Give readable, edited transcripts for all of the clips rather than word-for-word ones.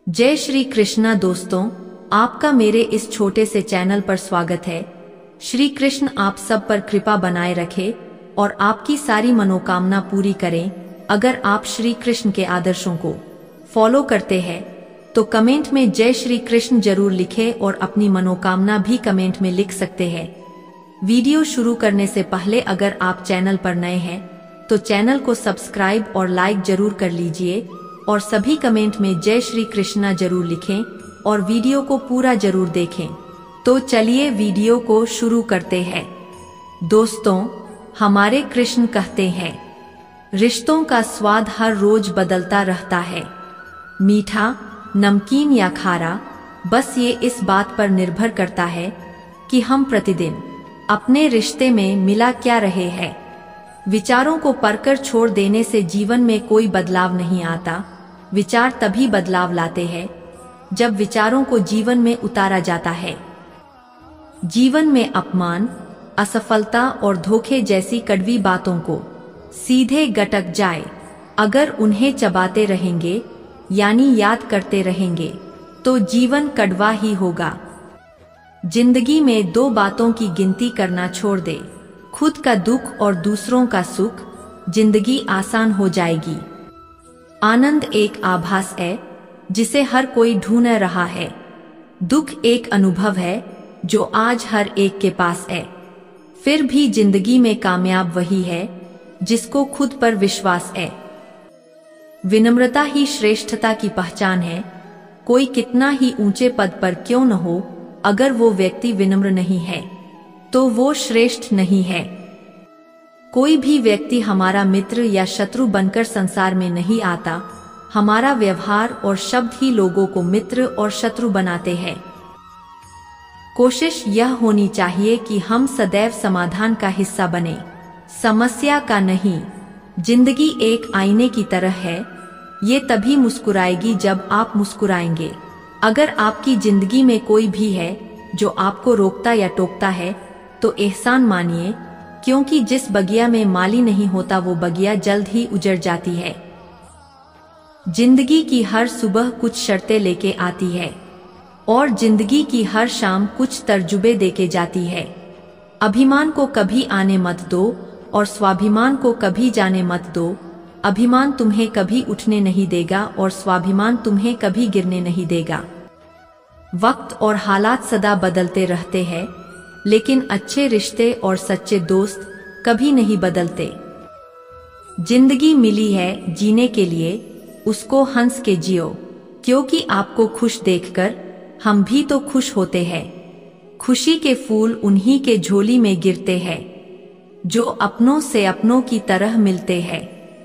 जय श्री कृष्णा दोस्तों, आपका मेरे इस छोटे से चैनल पर स्वागत है। श्री कृष्ण आप सब पर कृपा बनाए रखे और आपकी सारी मनोकामना पूरी करें। अगर आप श्री कृष्ण के आदर्शों को फॉलो करते हैं तो कमेंट में जय श्री कृष्ण जरूर लिखें और अपनी मनोकामना भी कमेंट में लिख सकते हैं। वीडियो शुरू करने से पहले अगर आप चैनल पर नए हैं तो चैनल को सब्सक्राइब और लाइक जरूर कर लीजिए और सभी कमेंट में जय श्री कृष्णा जरूर लिखें और वीडियो को पूरा जरूर देखें। तो चलिए वीडियो को शुरू करते हैं। दोस्तों, हमारे कृष्ण कहते हैं, रिश्तों का स्वाद हर रोज बदलता रहता है, मीठा, नमकीन या खारा, बस ये इस बात पर निर्भर करता है कि हम प्रतिदिन अपने रिश्ते में मिला क्या रहे हैं। विचारों को परकर छोड़ देने से जीवन में कोई बदलाव नहीं आता। विचार तभी बदलाव लाते हैं जब विचारों को जीवन में उतारा जाता है। जीवन में अपमान, असफलता और धोखे जैसी कड़वी बातों को सीधे गटक जाए, अगर उन्हें चबाते रहेंगे यानी याद करते रहेंगे तो जीवन कड़वा ही होगा। जिंदगी में दो बातों की गिनती करना छोड़ दे, खुद का दुख और दूसरों का सुख, जिंदगी आसान हो जाएगी। आनंद एक आभास है जिसे हर कोई ढूंढ रहा है। दुख एक अनुभव है जो आज हर एक के पास है। फिर भी जिंदगी में कामयाब वही है जिसको खुद पर विश्वास है। विनम्रता ही श्रेष्ठता की पहचान है। कोई कितना ही ऊंचे पद पर क्यों न हो, अगर वो व्यक्ति विनम्र नहीं है तो वो श्रेष्ठ नहीं है। कोई भी व्यक्ति हमारा मित्र या शत्रु बनकर संसार में नहीं आता। हमारा व्यवहार और शब्द ही लोगों को मित्र और शत्रु बनाते हैं। कोशिश यह होनी चाहिए कि हम सदैव समाधान का हिस्सा बने, समस्या का नहीं। जिंदगी एक आईने की तरह है, ये तभी मुस्कुराएगी जब आप मुस्कुराएंगे। अगर आपकी जिंदगी में कोई भी है जो आपको रोकता या टोकता है तो एहसान मानिए, क्योंकि जिस बगिया में माली नहीं होता वो बगिया जल्द ही उजड़ जाती है। जिंदगी की हर सुबह कुछ शर्तें लेके आती है और जिंदगी की हर शाम कुछ तर्जुबे देके जाती है। अभिमान को कभी आने मत दो और स्वाभिमान को कभी जाने मत दो। अभिमान तुम्हें कभी उठने नहीं देगा और स्वाभिमान तुम्हें कभी गिरने नहीं देगा। वक्त और हालात सदा बदलते रहते हैं, लेकिन अच्छे रिश्ते और सच्चे दोस्त कभी नहीं बदलते। जिंदगी मिली है जीने के लिए, उसको हंस के जियो, क्योंकि आपको खुश देखकर हम भी तो खुश होते हैं। खुशी के फूल उन्हीं के झोली में गिरते हैं जो अपनों से अपनों की तरह मिलते हैं।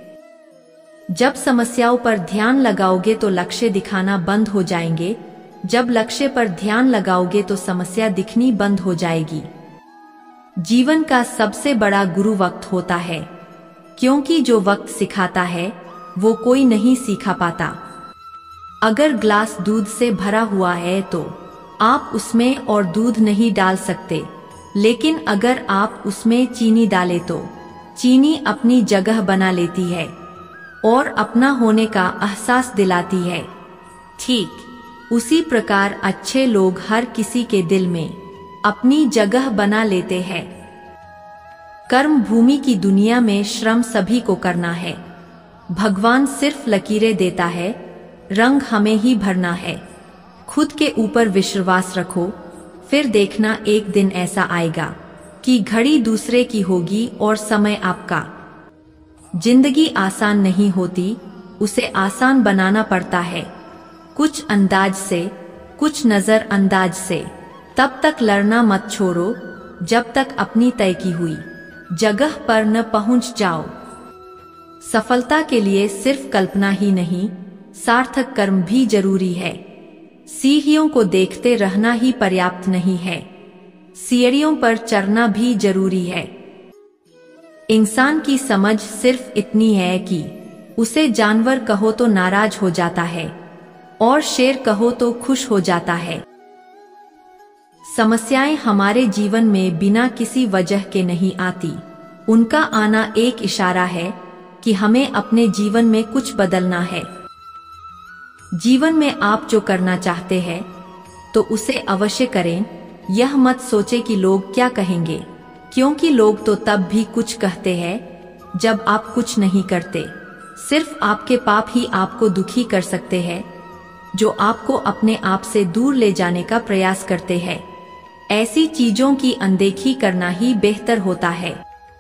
जब समस्याओं पर ध्यान लगाओगे तो लक्ष्य दिखाना बंद हो जाएंगे। जब लक्ष्य पर ध्यान लगाओगे तो समस्या दिखनी बंद हो जाएगी। जीवन का सबसे बड़ा गुरु वक्त होता है, क्योंकि जो वक्त सिखाता है वो कोई नहीं सीखा पाता। अगर ग्लास दूध से भरा हुआ है तो आप उसमें और दूध नहीं डाल सकते, लेकिन अगर आप उसमें चीनी डालें तो चीनी अपनी जगह बना लेती है और अपना होने का एहसास दिलाती है। ठीक उसी प्रकार अच्छे लोग हर किसी के दिल में अपनी जगह बना लेते हैं। कर्म भूमि की दुनिया में श्रम सभी को करना है। भगवान सिर्फ लकीरें देता है, रंग हमें ही भरना है। खुद के ऊपर विश्वास रखो, फिर देखना एक दिन ऐसा आएगा कि घड़ी दूसरे की होगी और समय आपका। जिंदगी आसान नहीं होती, उसे आसान बनाना पड़ता है। कुछ अंदाज से, कुछ नजर अंदाज से। तब तक लड़ना मत छोड़ो जब तक अपनी तय की हुई जगह पर न पहुंच जाओ। सफलता के लिए सिर्फ कल्पना ही नहीं, सार्थक कर्म भी जरूरी है। सीढ़ियों को देखते रहना ही पर्याप्त नहीं है, सीढ़ियों पर चढ़ना भी जरूरी है। इंसान की समझ सिर्फ इतनी है कि उसे जानवर कहो तो नाराज हो जाता है और शेर कहो तो खुश हो जाता है। समस्याएं हमारे जीवन में बिना किसी वजह के नहीं आती। उनका आना एक इशारा है कि हमें अपने जीवन में कुछ बदलना है। जीवन में आप जो करना चाहते हैं तो उसे अवश्य करें। यह मत सोचे कि लोग क्या कहेंगे, क्योंकि लोग तो तब भी कुछ कहते हैं जब आप कुछ नहीं करते। सिर्फ आपके पाप ही आपको दुखी कर सकते हैं, जो आपको अपने आप से दूर ले जाने का प्रयास करते हैं। ऐसी चीजों की अनदेखी करना ही बेहतर होता है।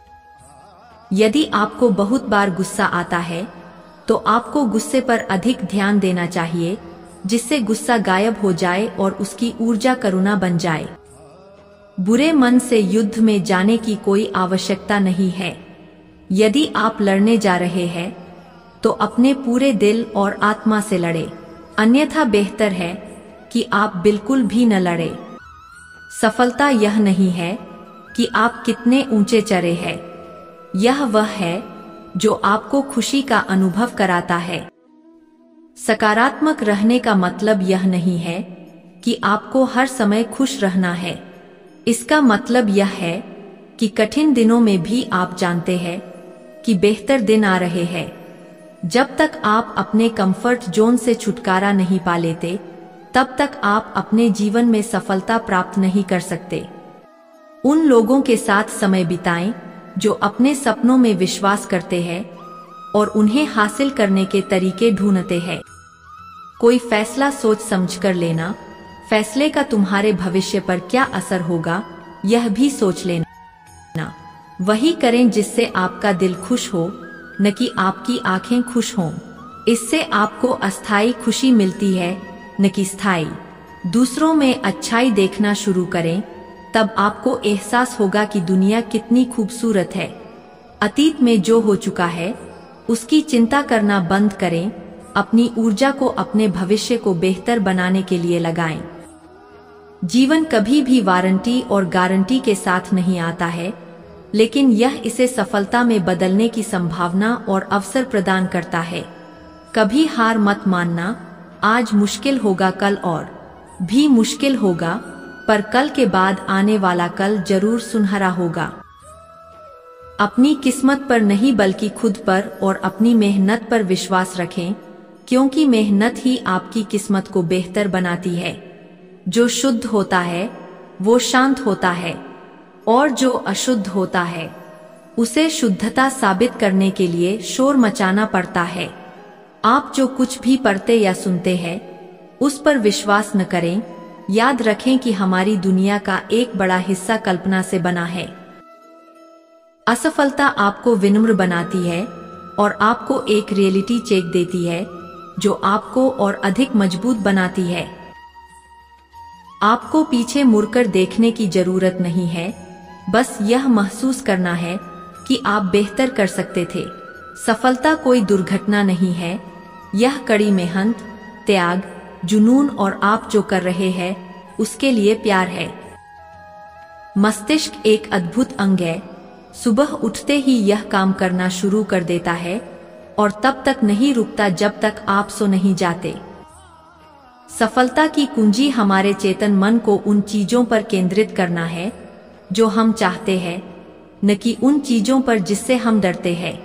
यदि आपको बहुत बार गुस्सा आता है तो आपको गुस्से पर अधिक ध्यान देना चाहिए, जिससे गुस्सा गायब हो जाए और उसकी ऊर्जा करुणा बन जाए। बुरे मन से युद्ध में जाने की कोई आवश्यकता नहीं है। यदि आप लड़ने जा रहे हैं तो अपने पूरे दिल और आत्मा से लड़े, अन्यथा बेहतर है कि आप बिल्कुल भी न लड़े। सफलता यह नहीं है कि आप कितने ऊंचे चढ़े हैं, यह वह है जो आपको खुशी का अनुभव कराता है। सकारात्मक रहने का मतलब यह नहीं है कि आपको हर समय खुश रहना है। इसका मतलब यह है कि कठिन दिनों में भी आप जानते हैं कि बेहतर दिन आ रहे हैं। जब तक आप अपने कंफर्ट जोन से छुटकारा नहीं पा लेते, तब तक आप अपने जीवन में सफलता प्राप्त नहीं कर सकते। उन लोगों के साथ समय बिताएं जो अपने सपनों में विश्वास करते हैं और उन्हें हासिल करने के तरीके ढूंढते हैं। कोई फैसला सोच समझकर लेना, फैसले का तुम्हारे भविष्य पर क्या असर होगा यह भी सोच लेना। वही करें जिससे आपका दिल खुश हो, न कि आपकी आंखें खुश हों। इससे आपको अस्थायी खुशी मिलती है, न कि स्थायी। दूसरों में अच्छाई देखना शुरू करें, तब आपको एहसास होगा कि दुनिया कितनी खूबसूरत है। अतीत में जो हो चुका है उसकी चिंता करना बंद करें। अपनी ऊर्जा को अपने भविष्य को बेहतर बनाने के लिए लगाएं। जीवन कभी भी वारंटी और गारंटी के साथ नहीं आता है, लेकिन यह इसे सफलता में बदलने की संभावना और अवसर प्रदान करता है। कभी हार मत मानना। आज मुश्किल होगा, कल और भी मुश्किल होगा, पर कल के बाद आने वाला कल जरूर सुनहरा होगा। अपनी किस्मत पर नहीं बल्कि खुद पर और अपनी मेहनत पर विश्वास रखें, क्योंकि मेहनत ही आपकी किस्मत को बेहतर बनाती है। जो शुद्ध होता है वो शांत होता है, और जो अशुद्ध होता है उसे शुद्धता साबित करने के लिए शोर मचाना पड़ता है। आप जो कुछ भी पढ़ते या सुनते हैं उस पर विश्वास न करें। याद रखें कि हमारी दुनिया का एक बड़ा हिस्सा कल्पना से बना है। असफलता आपको विनम्र बनाती है और आपको एक रियलिटी चेक देती है जो आपको और अधिक मजबूत बनाती है। आपको पीछे मुड़कर देखने की जरूरत नहीं है, बस यह महसूस करना है कि आप बेहतर कर सकते थे। सफलता कोई दुर्घटना नहीं है, यह कड़ी मेहनत, त्याग, जुनून और आप जो कर रहे हैं उसके लिए प्यार है। मस्तिष्क एक अद्भुत अंग है। सुबह उठते ही यह काम करना शुरू कर देता है और तब तक नहीं रुकता जब तक आप सो नहीं जाते। सफलता की कुंजी हमारे चेतन मन को उन चीजों पर केंद्रित करना है जो हम चाहते हैं, न कि उन चीजों पर जिससे हम डरते हैं।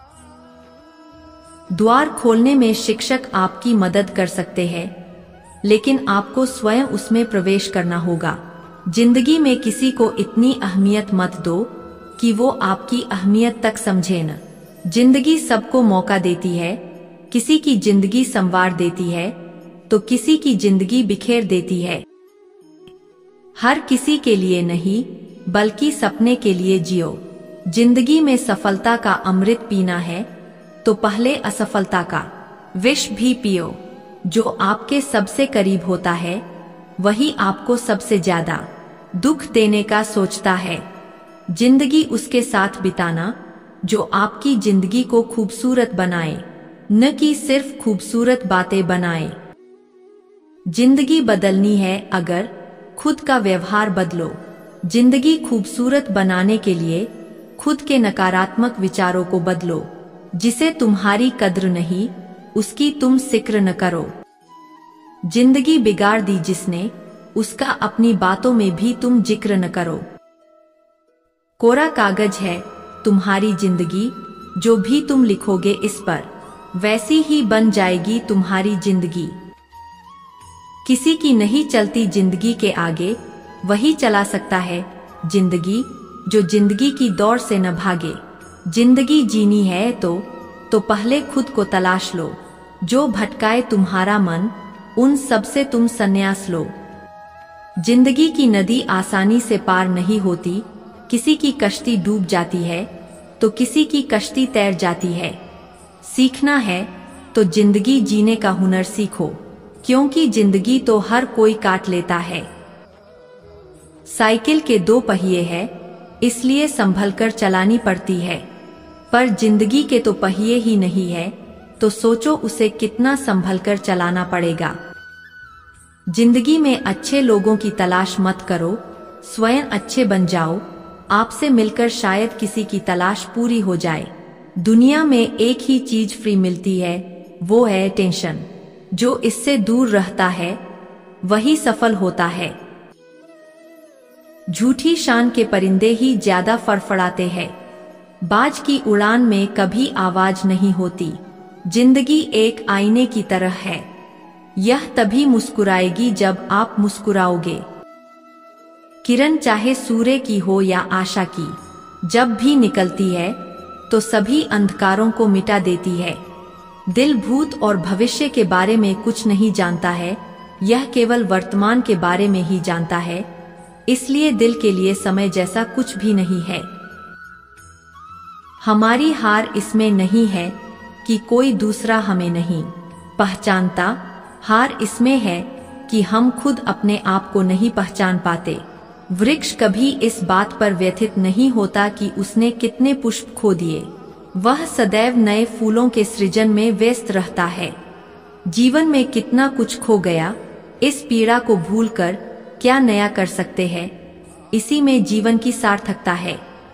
द्वार खोलने में शिक्षक आपकी मदद कर सकते हैं, लेकिन आपको स्वयं उसमें प्रवेश करना होगा। जिंदगी में किसी को इतनी अहमियत मत दो कि वो आपकी अहमियत तक समझे न। जिंदगी सबको मौका देती है, किसी की जिंदगी संवार देती है तो किसी की जिंदगी बिखेर देती है। हर किसी के लिए नहीं बल्कि सपने के लिए जियो। जिंदगी में सफलता का अमृत पीना है तो पहले असफलता का विष भी पियो। जो आपके सबसे करीब होता है वही आपको सबसे ज्यादा दुख देने का सोचता है। जिंदगी उसके साथ बिताना जो आपकी जिंदगी को खूबसूरत बनाए, न कि सिर्फ खूबसूरत बातें बनाए। जिंदगी बदलनी है अगर खुद का व्यवहार बदलो। जिंदगी खूबसूरत बनाने के लिए खुद के नकारात्मक विचारों को बदलो। जिसे तुम्हारी कद्र नहीं उसकी तुम जिक्र न करो। जिंदगी बिगाड़ दी जिसने, उसका अपनी बातों में भी तुम जिक्र न करो। कोरा कागज है तुम्हारी जिंदगी, जो भी तुम लिखोगे इस पर वैसी ही बन जाएगी तुम्हारी जिंदगी। किसी की नहीं चलती जिंदगी के आगे, वही चला सकता है जिंदगी, जो जिंदगी की दौड़ से न भागे। जिंदगी जीनी है तो पहले खुद को तलाश लो। जो भटकाए तुम्हारा मन, उन सब से तुम संन्यास लो। जिंदगी की नदी आसानी से पार नहीं होती, किसी की कश्ती डूब जाती है तो किसी की कश्ती तैर जाती है। सीखना है तो जिंदगी जीने का हुनर सीखो, क्योंकि जिंदगी तो हर कोई काट लेता है। साइकिल के 2 पहिए हैं, इसलिए संभलकर चलानी पड़ती है, पर जिंदगी के तो पहिए ही नहीं है, तो सोचो उसे कितना संभलकर चलाना पड़ेगा। जिंदगी में अच्छे लोगों की तलाश मत करो, स्वयं अच्छे बन जाओ। आपसे मिलकर शायद किसी की तलाश पूरी हो जाए। दुनिया में एक ही चीज फ्री मिलती है, वो है टेंशन। जो इससे दूर रहता है वही सफल होता है। झूठी शान के परिंदे ही ज्यादा फड़फड़ाते हैं। बाज की उड़ान में कभी आवाज नहीं होती। जिंदगी एक आईने की तरह है, यह तभी मुस्कुराएगी जब आप मुस्कुराओगे। किरण चाहे सूर्य की हो या आशा की, जब भी निकलती है तो सभी अंधकारों को मिटा देती है। दिल भूत और भविष्य के बारे में कुछ नहीं जानता है, यह केवल वर्तमान के बारे में ही जानता है। इसलिए दिल के लिए समय जैसा कुछ भी नहीं है। हमारी हार इसमें नहीं है कि कोई दूसरा हमें नहीं पहचानता, हार इसमें है कि हम खुद अपने आप को नहीं पहचान पाते। वृक्ष कभी इस बात पर व्यथित नहीं होता कि उसने कितने पुष्प खो दिए, वह सदैव नए फूलों के सृजन में व्यस्त रहता है। जीवन में कितना कुछ खो गया, इस पीड़ा को भूलकर क्या नया कर सकते हैं, इसी में जीवन की सार्थकता है।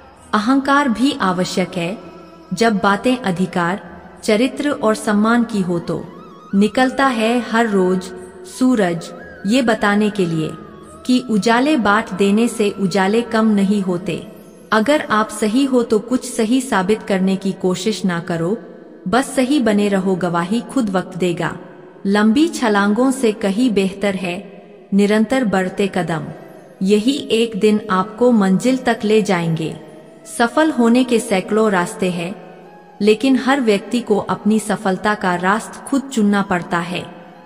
अहंकार भी आवश्यक है, जब बातें अधिकार, चरित्र और सम्मान की हो तो निकलता है हर रोज सूरज, ये बताने के लिए कि उजाले बांट देने से उजाले कम नहीं होते। अगर आप सही हो तो कुछ सही साबित करने की कोशिश ना करो, बस सही बने रहो, गवाही खुद वक्त देगा। लंबी छलांगों से कहीं बेहतर है निरंतर बढ़ते कदम, यही एक दिन आपको मंजिल तक ले जाएंगे। सफल होने के सैकड़ों रास्ते हैं, लेकिन हर व्यक्ति को अपनी सफलता का रास्ता खुद चुनना पड़ता है।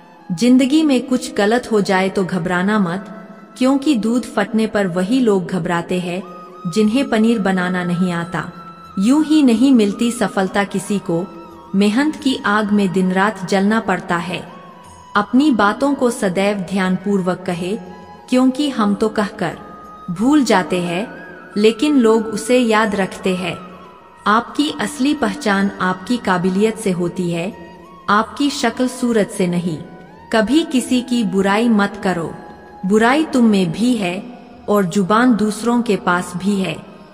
जिंदगी में कुछ गलत हो जाए तो घबराना मत, क्योंकि दूध फटने पर वही लोग घबराते हैं जिन्हें पनीर बनाना नहीं आता। यूं ही नहीं मिलती सफलता किसी को, मेहनत की आग में दिन रात जलना पड़ता है। अपनी बातों को सदैव ध्यानपूर्वक कहे, क्योंकि हम तो कहकर भूल जाते हैं, लेकिन लोग उसे याद रखते हैं। आपकी असली पहचान आपकी काबिलियत से होती है, आपकी शक्ल सूरत से नहीं। कभी किसी की बुराई मत करो, बुराई तुम में भी है और जुबान दूसरों के पास भी है।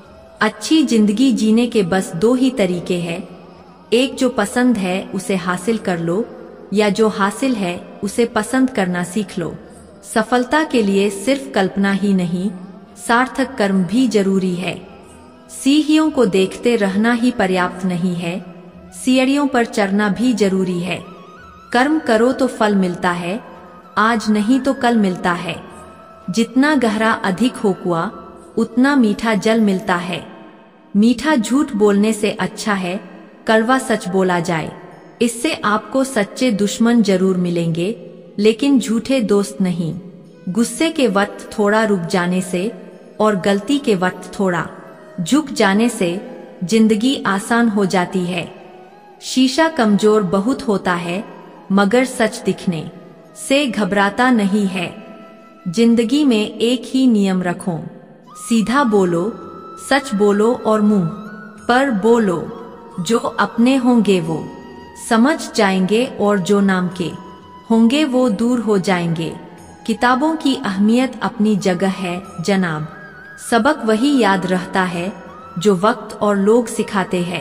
अच्छी जिंदगी जीने के बस 2 ही तरीके हैं, एक जो पसंद है उसे हासिल कर लो, या जो हासिल है उसे पसंद करना सीख लो। सफलता के लिए सिर्फ कल्पना ही नहीं, सार्थक कर्म भी जरूरी है। सीढ़ियों को देखते रहना ही पर्याप्त नहीं है, सीढ़ियों पर चढ़ना भी जरूरी है। कर्म करो तो फल मिलता है, आज नहीं तो कल मिलता है। जितना गहरा अधिक हो कुआं, उतना मीठा जल मिलता है। मीठा झूठ बोलने से अच्छा है कड़वा सच बोला जाए, इससे आपको सच्चे दुश्मन जरूर मिलेंगे, लेकिन झूठे दोस्त नहीं। गुस्से के वक्त थोड़ा रुक जाने से और गलती के वक्त थोड़ा झुक जाने से जिंदगी आसान हो जाती है। शीशा कमजोर बहुत होता है, मगर सच दिखने से घबराता नहीं है। जिंदगी में एक ही नियम रखो, सीधा बोलो, सच बोलो और मुंह पर बोलो। जो अपने होंगे वो समझ जाएंगे और जो नाम के होंगे वो दूर हो जाएंगे। किताबों की अहमियत अपनी जगह है जनाब, सबक वही याद रहता है जो वक्त और लोग सिखाते हैं।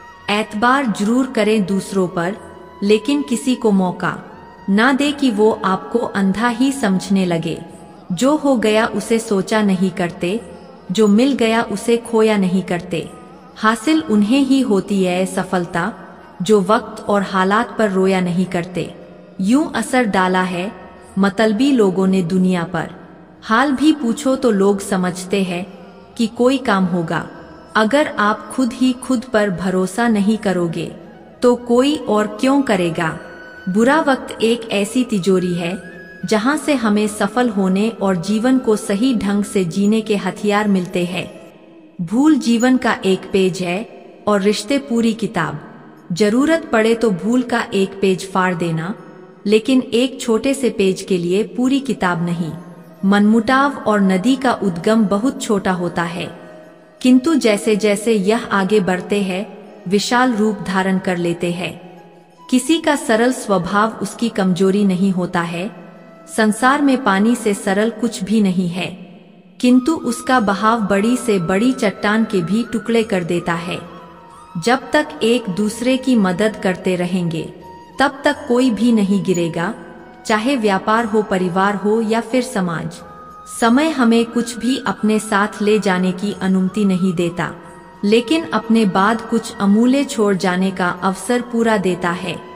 एतबार जरूर करें दूसरों पर, लेकिन किसी को मौका ना दे कि वो आपको अंधा ही समझने लगे। जो हो गया उसे सोचा नहीं करते, जो मिल गया उसे खोया नहीं करते। हासिल उन्हें ही होती है सफलता, जो वक्त और हालात पर रोया नहीं करते। यूं असर डाला है मतलबी लोगों ने दुनिया पर हाल भी पूछो तो लोग समझते हैं कि कोई काम होगा। अगर आप खुद ही खुद पर भरोसा नहीं करोगे तो कोई और क्यों करेगा। बुरा वक्त एक ऐसी तिजोरी है जहां से हमें सफल होने और जीवन को सही ढंग से जीने के हथियार मिलते हैं। भूल जीवन का एक पेज है और रिश्ते पूरी किताब। जरूरत पड़े तो भूल का एक पेज फाड़ देना, लेकिन एक छोटे से पेज के लिए पूरी किताब नहीं। मनमुटाव और नदी का उद्गम बहुत छोटा होता है, किंतु जैसे जैसे यह आगे बढ़ते हैं विशाल रूप धारण कर लेते हैं। किसी का सरल स्वभाव उसकी कमजोरी नहीं होता है। संसार में पानी से सरल कुछ भी नहीं है, किंतु उसका बहाव बड़ी से बड़ी चट्टान के भी टुकड़े कर देता है। जब तक एक दूसरे की मदद करते रहेंगे तब तक कोई भी नहीं गिरेगा, चाहे व्यापार हो, परिवार हो या फिर समाज। समय हमें कुछ भी अपने साथ ले जाने की अनुमति नहीं देता, लेकिन अपने बाद कुछ अमूल्य छोड़ जाने का अवसर पूरा देता है।